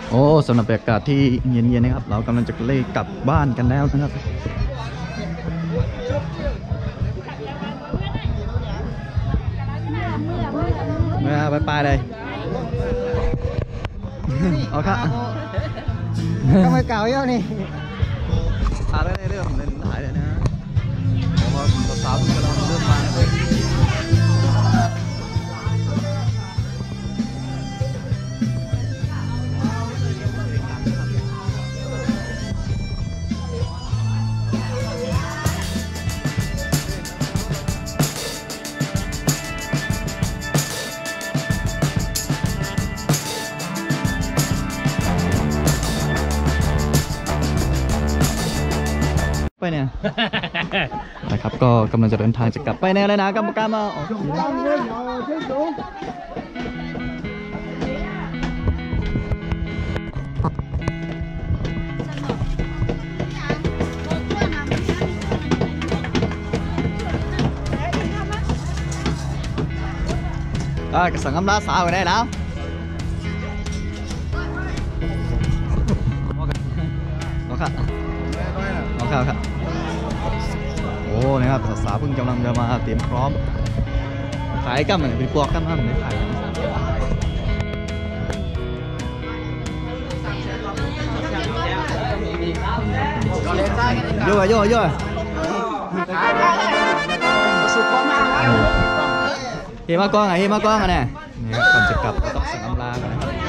โอ้สำหรับบรรยากาศที่เย็นๆนะครับเรากำลังจะเล่กลับบ้านกันแล้วนะครับเมื่อไปเลยเอาค่ะทำไมเก่าเยอะนี่พาได้เรื่องเล่นหลายเลยนะเพราะว่าสาวๆกำลังเริ่มมาไปเนี่ยนะครับก็กำลังจะเดินทางจะกลับไปแน่เลยนะกรรมการมากระสังกำลังสาวกันได้แล้วโอเคโอเคครับโอ้นะครับสาวๆเพิ่งกำลังจะมาเตรียมพร้อมขายกันเหมือนเป็นพวกกันนะเหมือนขายโย่โย่โย่เฮมากล้องเฮมากล้องเนี่ยก่อนจะกลับก็ต้องสั่งอำลากันนะครับ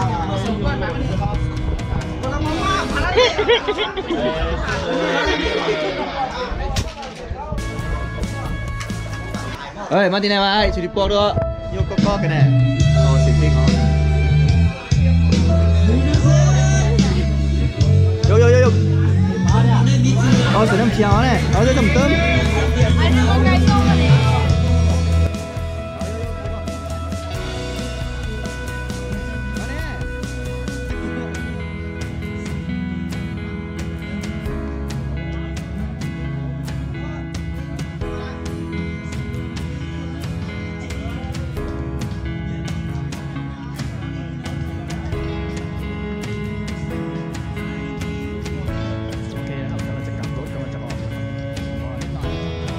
เฮ้ยมาที่ไหนวะไอ้ชุดดิปโป้ด้วยโยกก็กันแน่เอาสิเพลงเอาโยโยโยโยเอาใส่น้ำเขียวเนี่ยเอาใส่น้ำเติมโอเคนะครับกำลังจะกลับรถกำลังจะออก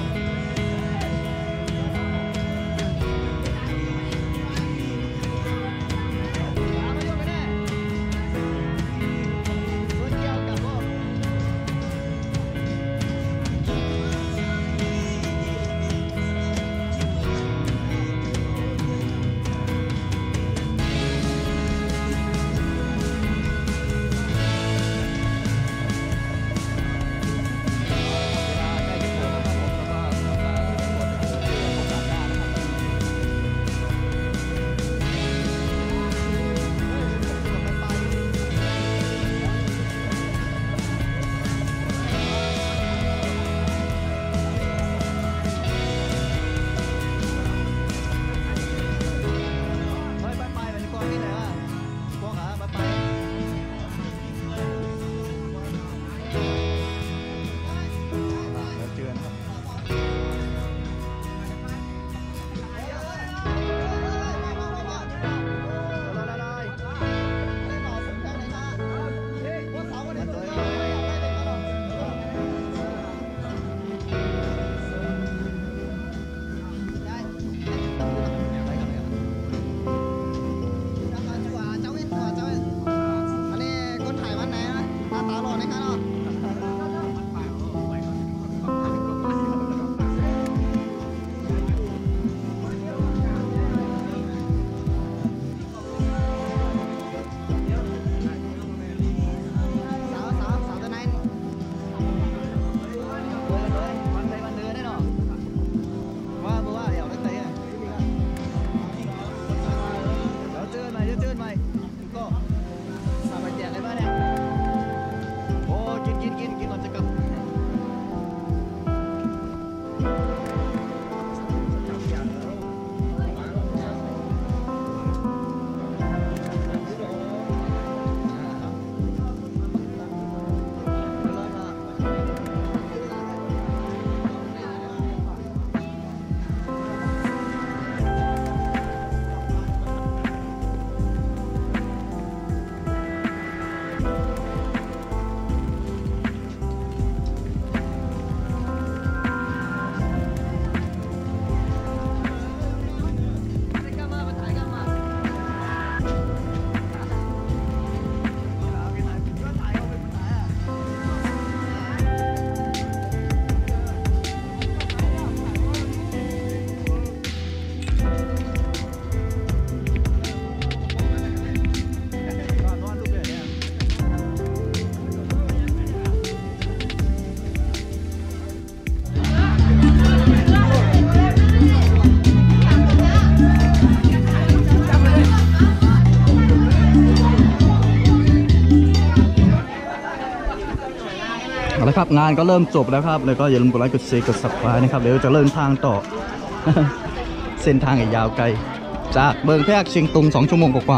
เอาละครับงานก็เริ่มจบแล้วครับแล้วก็อย่าลืมกดไลค์กดแชร์กด Subscribe นะครับเดี๋ยวจะเริ่มทางต่อ เส้นทางอีกยาวไกลจากเมืองแพร่เชียงตุง2 ชั่วโมงกว่า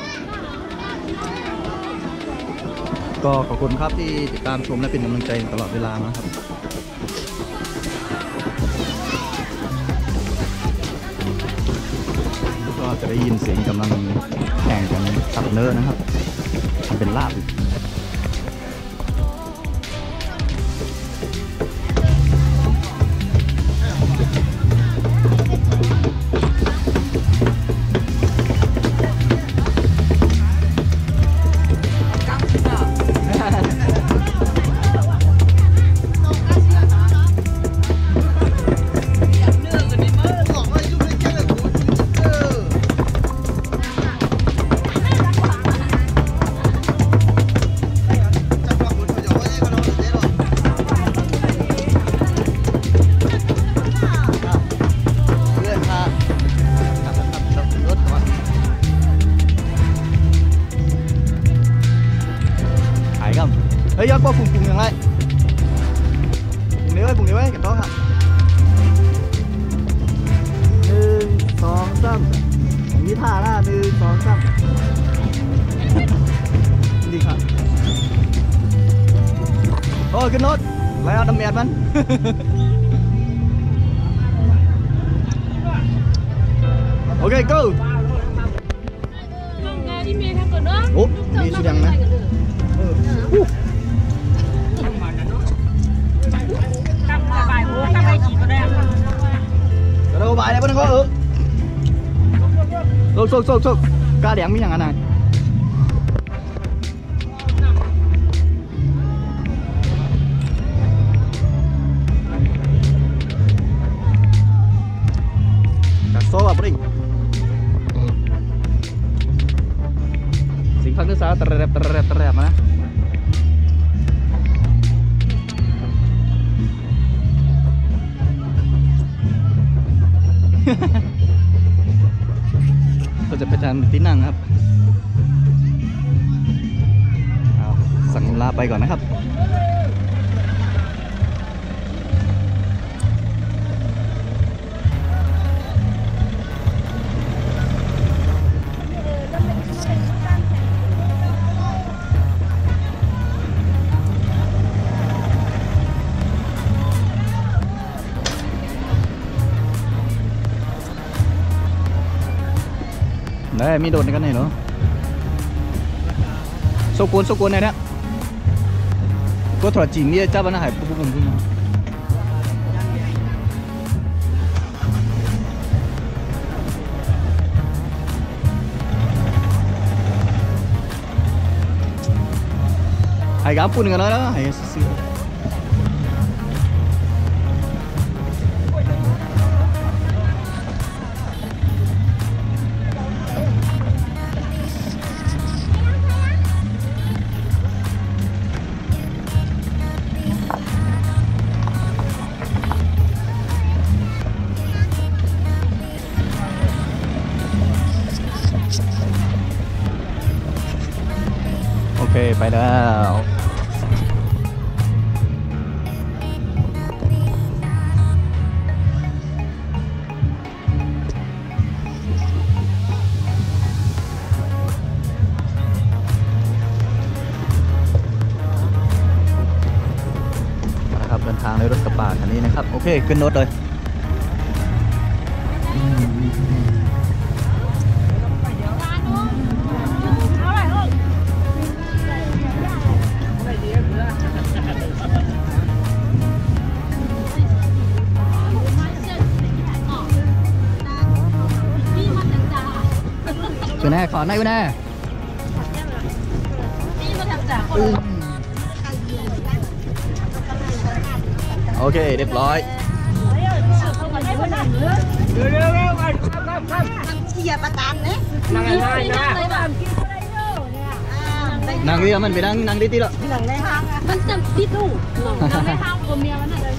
ๆก็ขอบคุณครับที่ติดตามชมและเป็นกำลังใจตลอดเวลานะครับก็จะได้ยินเสียงกำลังแข่งกันสับเนื้อนะครับทำเป็นลาบ เฮ้ยยอดป้อปุ่งยังไงปุ่งนี้ไว้กันต้องค่ะ1 2 3มีท่าหน้า1 2 3ดีครับโอ้ขึ้นรถแล้วดำเมียดมัน โอเค go โอ้มีสุดยังไหมđâu bài này vẫn có sốc ca đéng với nhà này cả số vào bring sinh phân thứ sáu terep manaก็จะไปทำที่นั่งครับสั่งลาไปก่อนนะครับđấy mi đột cái này nữa số cuốn này đấy có thỏa chỉ mía chắc vẫn là hải bụng hải gám phun cái đó hảiโอเคไปแล้วนะครับเดินทางในรถกระบะคันนี้นะครับโอเคขึ้นรถเลยคุณแน่ขอหน่อยคุณแน่โอเคเรียบร้อยนั่งดิมันไปนั่งดิตีละนั่งในห้างมันจะติดดูนั่งในห้างกับเมียมันอะไร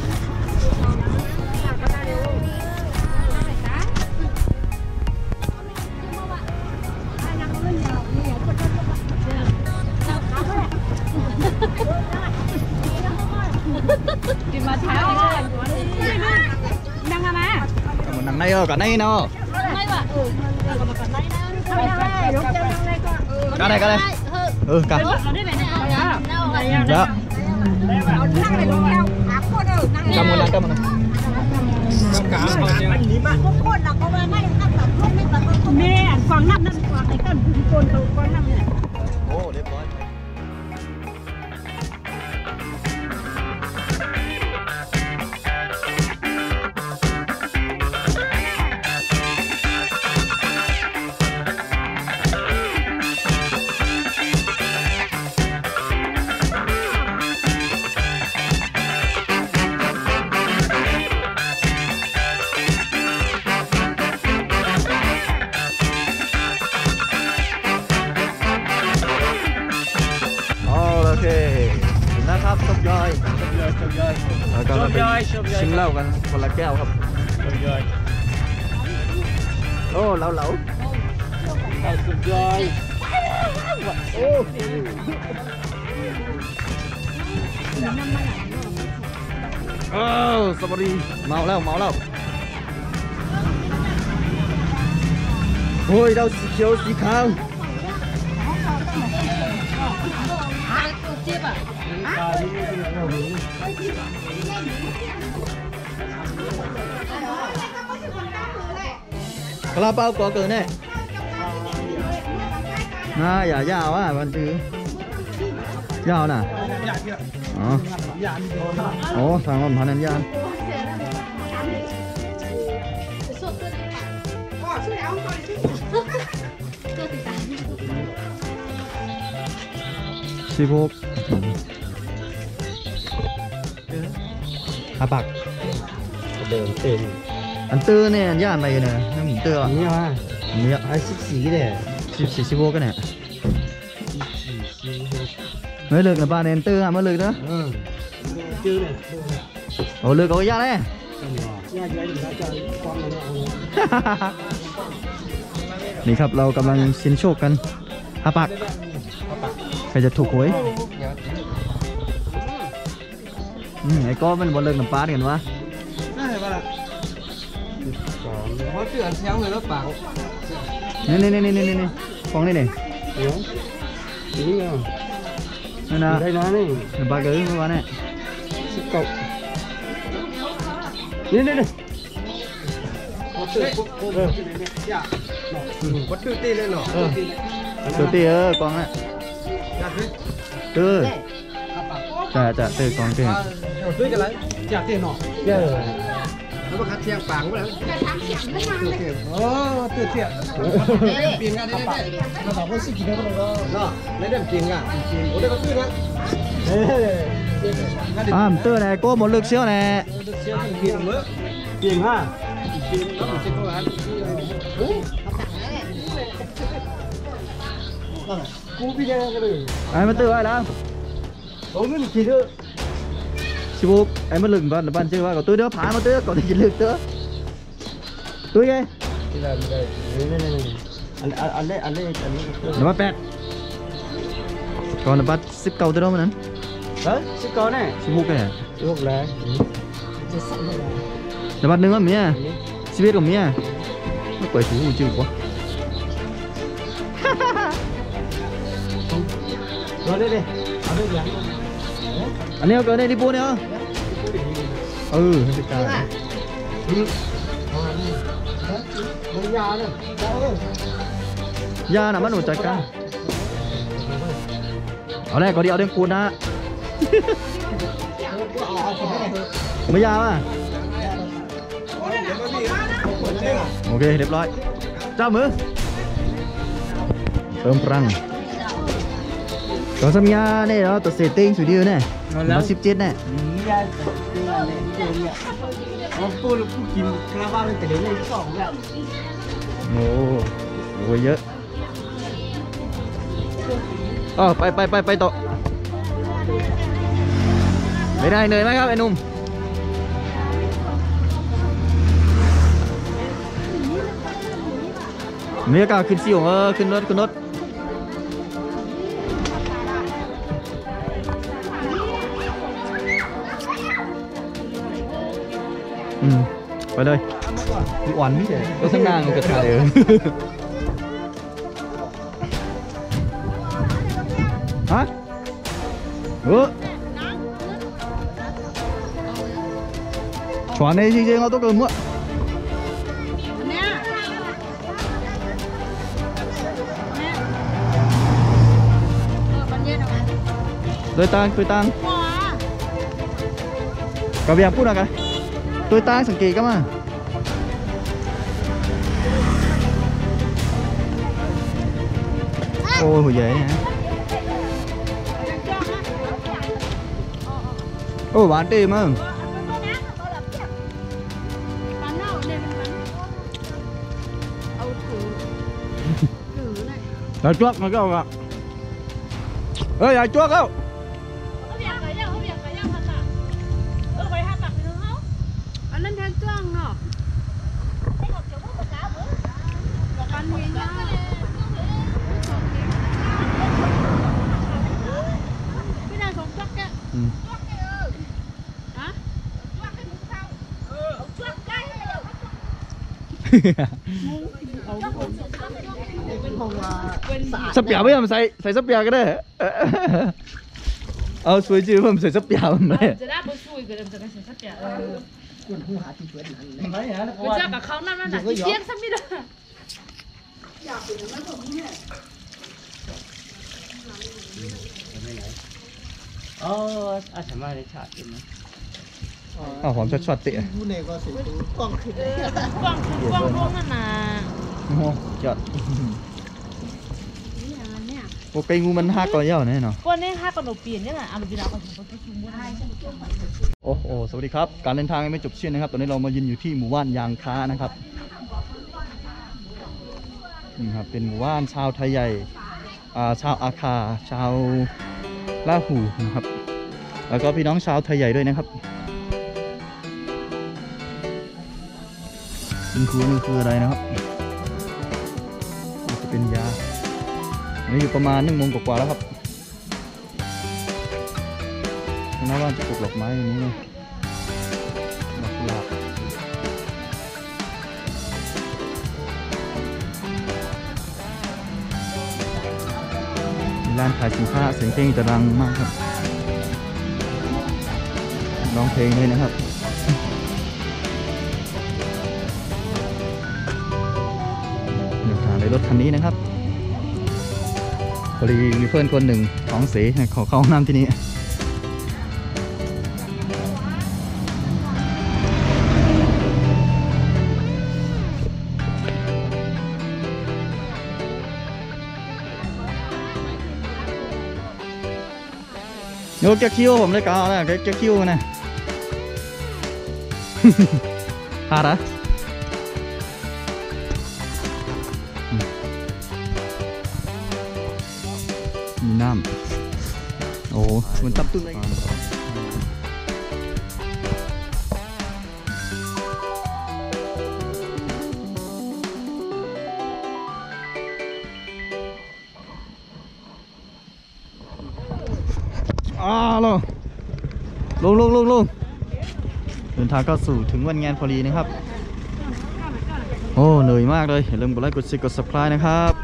này rồi cả này nào cả này cả dạ cảm ơn cảm ơn mẹ khoảng 5 năm khoảng cái cần cồn đầu khoảng 5 này. Ồ, đẹp quá. Ok, chúng taครับชมย่อยแล้วก็ชิมเหล้ากันคนละแก้วครับโอ้เหลาสุดยอดโอ้สวัสดีเมาแล้วโอ้ยเราสีเขียวสีขาวกระเป๋าก็เกินเนี่ยน่าอย่ายาวอ่ะวันซื้อยาวน่ะอ๋อโอ้ทางมันพันนั้นยาว16อาปักเดินเต็มอันเตอร์เนี่ยย่านไปเนี่ยน้ำเตอร์นี่ว่านี่ไอ้14เนี่ย14 กันเนี่ยไม่เลิกนะป้าเนี่ยเตอร์อ่ะไม่เลิกนะจื้อเนี่ยโอ้เลิกเอาย่าเลยนี่ครับเรากำลังชินโชคกันอาปักใครจะถูกหวยไอ้ก้อนมันบอลเลิกน้ำปลากันวะเขาเตือนเสียงเลยแล้วปากนี่ฟองนี่นี่นี่นะได้นะนี่ปลาเกลือเมื่อวานเนี่ยสิบเก้านี่วัดตื้อตีเลยเนาะตื้อตีกองน่ะตื้อจะตื้อกองตื้อตื้อกันไรอยากเตี้ยเนาะเยอะแล้วก็คัดเชียงปังไปแล้วโอ้ตื้อเตี้ยเปลี่ยนกันได้เราบอกว่าสิกินได้ก็ได้เนาะไม่ได้เปลี่ยนกันโอ้ได้ก็ตื้อนะตื้อnày cô một lực siêu này tiền ha ai màตื้อai làm ôi mình chỉ được chị buộc em mới lừng vào ban chơi vào có tôi đỡ phá mà tôi có thể chỉ lực nữa tôi nghe anh nó bắt pet còn là bắt ship cầu tới đâu mà nè đấy ship cầu này ship buộc này ship buộc này là bắt nướng mía ship biết của mía nó quậy thú chịu quá rồi đây anh em cỡ đây đi buôn nữa da là mất một trái ca ở đây có đi ở đây cuốn á mới da à ok đẹp rồi chào mừng tôm răng có xăm nha này đó tôi sẽ tinh sủi điêu này nó ship chết này ôi dữไปต่อไม่ได้เหนื่อยไหมครับไอ้หนุ่มไม่กล้าขึ้นซิ่วขึ้นรถไปเลยมีอ่อนมิเฉยก็ข้างหน้ามันกระชายฮะ船呢，先我都咁乜？Tôi tăng. Có việc phút nào cái? Tôi tăng sẵn kỳ cơ mà. Ôi hồi vậy nè. Ôi bán tiền mà. Rồi chuột mà các bạn. Ơi ai chuột không? Sắp bèo bây giờ mình xài sắp bèo cái đấy. Suối chứ mà xài sắp bèo mình đấy. Cả không năm là chỉ chiên sắp đi đâu. Thầm mai để chặt đi. Hòm chọt tệ. Quăng luôn là. Chọt. Một cây ngu mình hát có nhau này nào. Con này hát còn đầu biển nhá là ăn được nào còn có cái chung mua hai. โอ้โหสวัสดีครับการเดินทางยังไม่จบสิ้นนะครับตอนนี้เรามายืนอยู่ที่หมู่บ้านยางค้านะครับนี่ครับเป็นหมู่บ้านชาวไทยใหญ่ชาวอาคาชาวลาหูนะครับแล้วก็พี่น้องชาวไทยใหญ่ด้วยนะครับนี่คืออะไรนะครับจะเป็นยาอันนี้อยู่ประมาณ1 โมงกว่าแล้วครับหน้าบ้านจะปลูกดอกไม้อย่างนี้เลยดอกกุหลาบร้านขายสินค้าเสียงเพลงจะดังมากครับร้องเพลงเลยนะครับเดินทางในรถคันนี้นะครับพอดีมีเพื่อนคนหนึ่งท้องเสียขอเข้าห้องน้ำที่นี่โยกแกคิวผมเลยก้าวนะแกคิวนะฮาระมีน้ำโอ้มันตับตุ้นเลยลงเดินทางเข้าสู่ถึงวันงานพอดีนะครับโอ้เหนื่อยมากเลยอย่าลืมกดไลค์กดแชร์กด Subscribe นะครับ